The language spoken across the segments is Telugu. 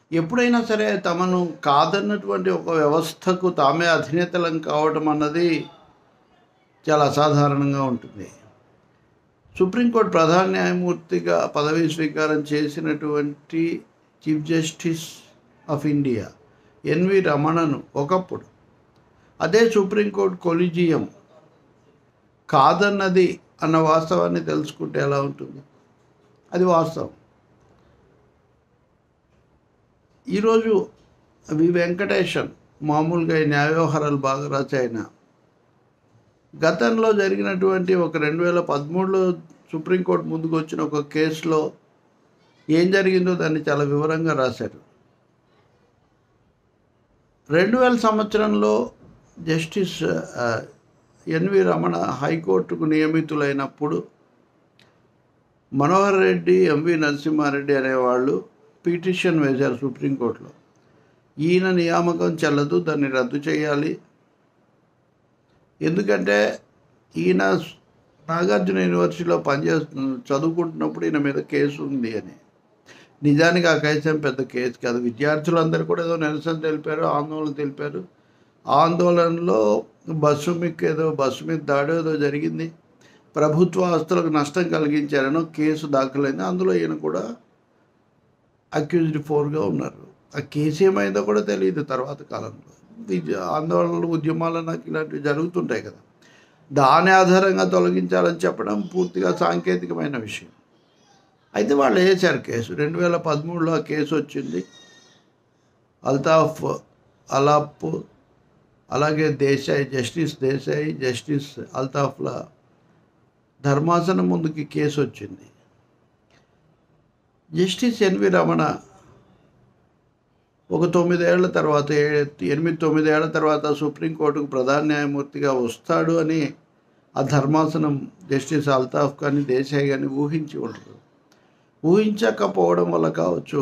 ఎప్పుడైనా సరే తమను కాదన్నటువంటి ఒక వ్యవస్థకు తామే అధినేతలం కావడం అన్నది చాలా అసాధారణంగా ఉంటుంది. సుప్రీంకోర్టు ప్రధాన న్యాయమూర్తిగా పదవీ స్వీకారం చేసినటువంటి chief justice of India N V రమణను ఒకప్పుడు అదే సుప్రీంకోర్టు కొలీజియం కాదన్నది అన్న వాస్తవాన్ని తెలుసుకుంటే ఎలా ఉంటుంది? అది వాస్తవం. ఈరోజు వి వెంకటేశన్ మామూలుగా ఈ న్యాయ వ్యవహారాలు బాగా రాశాయన గతంలో జరిగినటువంటి ఒక 2013లో సుప్రీంకోర్టు ముందుకు వచ్చిన ఒక కేసులో ఏం జరిగిందో దాన్ని చాలా వివరంగా రాశారు. 2000 సంవత్సరంలో జస్టిస్ ఎన్వి రమణ హైకోర్టుకు నియమితులైనప్పుడు మనోహర్ రెడ్డి, ఎంవి నరసింహారెడ్డి అనేవాళ్ళు పిటిషన్ వేశారు సుప్రీంకోర్టులో. ఈయన నియామకం చెల్లదు, దాన్ని రద్దు చేయాలి. ఎందుకంటే ఈయన నాగార్జున యూనివర్సిటీలో చదువుకుంటున్నప్పుడు ఈయన మీద కేసు ఉంది అని. నిజానికి ఆ కేసు ఏం పెద్ద కేసు కాదు. విద్యార్థులందరూ కూడా ఏదో నిరసన తెలిపారు, ఆందోళన తెలిపారు. ఆందోళనలో బస్సు మీద దాడో ఏదో జరిగింది. ప్రభుత్వ ఆస్తులకు నష్టం కలిగించారనో కేసు దాఖలైంది. అందులో ఈయన కూడా అక్యూజ్డ్ 4గా ఉన్నారు. ఆ కేసు ఏమైందో కూడా తెలియదు తర్వాత కాలంలో. ఆందోళనలు, ఉద్యమాలు నాకు ఇలాంటివి జరుగుతుంటాయి కదా, దాని ఆధారంగా తొలగించాలని చెప్పడం పూర్తిగా సాంకేతికమైన విషయం. అయితే వాళ్ళు వేశారు కేసు. 2013లో ఆ కేసు వచ్చింది. అల్తాఫ్ అలాప్ అలాగే జస్టిస్ దేశాయ్, జస్టిస్ అల్తాఫ్ల ధర్మాసనం ముందుకి కేసు వచ్చింది. జస్టిస్ ఎన్వి రమణ ఒక 8-9 ఏళ్ల తర్వాత సుప్రీంకోర్టుకు ప్రధాన న్యాయమూర్తిగా వస్తాడు అని ఆ ధర్మాసనం జస్టిస్ అల్తాఫ్ కానీ దేశాయ్ కానీ ఊహించి ఉండరు. ఊహించకపోవడం వల్ల కావచ్చు,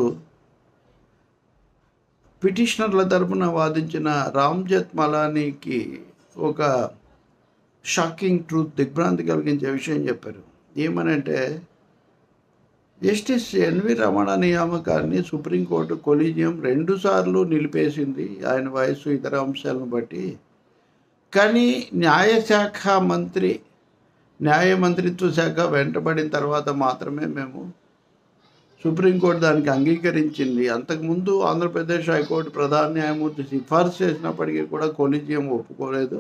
పిటిషనర్ల తరపున వాదించిన రామ్ జెత్మలానీకి ఒక షాకింగ్ ట్రూత్, దిగ్భ్రాంతి కలిగించే విషయం చెప్పారు. ఏమనంటే, జస్టిస్ ఎన్వి రమణ నియామకాన్ని సుప్రీంకోర్టు కొలీజియం 2 సార్లు నిలిపేసింది ఆయన వయస్సు, ఇతర అంశాలను బట్టి. కానీ న్యాయ మంత్రిత్వ శాఖ వెంటబడిన తర్వాత మాత్రమే మేము సుప్రీంకోర్టు దానికి అంగీకరించింది. అంతకుముందు ఆంధ్రప్రదేశ్ హైకోర్టు ప్రధాన న్యాయమూర్తి సిఫార్సు చేసినప్పటికీ కూడా కొలీజియం ఒప్పుకోలేదు.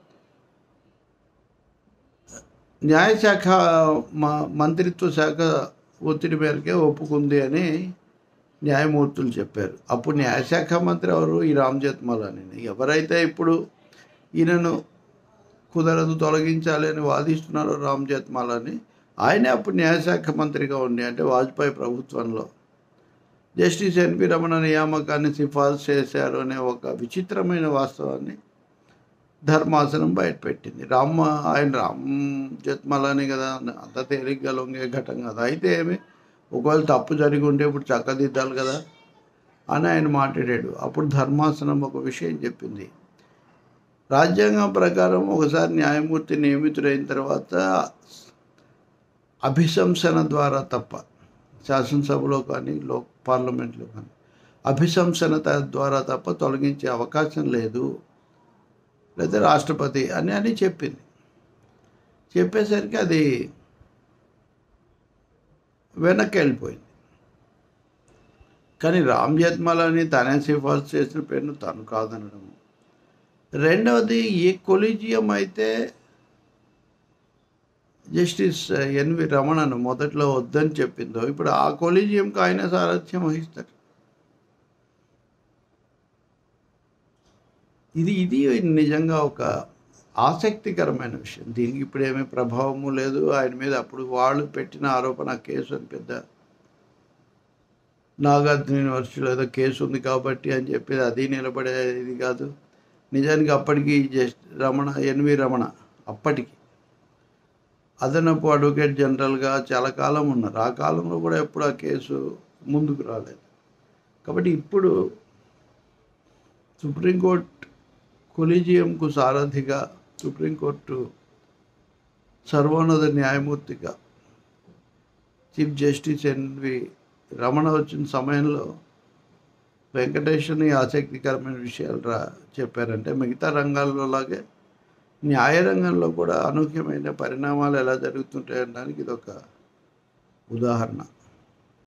న్యాయశాఖ మంత్రిత్వ శాఖ ఒత్తిడి మేరకే ఒప్పుకుంది అని న్యాయమూర్తులు చెప్పారు. అప్పుడు న్యాయశాఖ మంత్రి ఎవరు? ఈ రామ్ జెత్మలానీ. ఎవరైతే ఇప్పుడు ఈయనను కుదరదు, తొలగించాలి అని వాదిస్తున్నారో రామ్ జెత్మలానీ, ఆయనే అప్పుడు న్యాయశాఖ మంత్రిగా ఉండి, అంటే వాజ్పేయి ప్రభుత్వంలో జస్టిస్ ఎన్వి రమణ నియామకాన్ని సిఫార్సు చేశారు అనే ఒక విచిత్రమైన వాస్తవాన్ని ధర్మాసనం బయటపెట్టింది. రామ్ జెత్మలానీ కదా, అంత తేలిగ్గా లొంగే ఘటన కదా. అయితే ఒకవేళ తప్పు జరిగి ఉంటే ఇప్పుడు చక్కదిద్దాలి కదా అని ఆయన మాట్లాడాడు. అప్పుడు ధర్మాసనం ఒక విషయం చెప్పింది. రాజ్యాంగం ప్రకారం ఒకసారి న్యాయమూర్తి నియమితుడైన తర్వాత అభిశంసన ద్వారా తప్ప, శాసనసభలో కానీ పార్లమెంట్లో కానీ అభిశంసన ద్వారా తప్ప తొలగించే అవకాశం లేదు, లేదా రాష్ట్రపతి అని చెప్పింది. చెప్పేసరికి అది వెనక్కి వెళ్ళిపోయింది. కానీ రామ్ జెత్మలానీ తనే సిఫార్సు చేసిన పేరును తను కాదనడము. రెండవది, ఏ కొలీజియం అయితే జస్టిస్ ఎన్వి రమణను మొదట్లో వద్దని చెప్పిందో, ఇప్పుడు ఆ కొలీజియంకి ఆయన సారథ్యం వహిస్తారు. ఇది నిజంగా ఒక ఆసక్తికరమైన విషయం. దీనికి ఇప్పుడు ఏమీ ప్రభావము లేదు ఆయన మీద. అప్పుడు వాళ్ళు పెట్టిన ఆరోపణ కేసు అని, పెద్ద నాగార్జున యూనివర్సిటీలో ఏదో కేసు ఉంది కాబట్టి అని చెప్పేది అది నిలబడేది కాదు. నిజానికి అప్పటికి ఎన్వి రమణ అప్పటికి అదనపు అడ్వకేట్ జనరల్గా చాలా కాలం ఉన్నారు. ఆ కాలంలో కూడా ఎప్పుడు ఆ కేసు ముందుకు రాలేదు. కాబట్టి ఇప్పుడు సుప్రీంకోర్టు కొలీజియంకు సారథిగా, సుప్రీంకోర్టు సర్వోన్నత న్యాయమూర్తిగా చీఫ్ జస్టిస్ ఎన్వి రమణ వచ్చిన సమయంలో వెంకటేష్ని ఆసక్తికరమైన విషయాలు చెప్పారంటే మిగతా రంగాల్లో లాగే న్యాయ రంగంలో కూడా అనూహ్యమైన పరిణామాలు ఎలా జరుగుతుంటాయనడానికి ఇదొక ఉదాహరణ.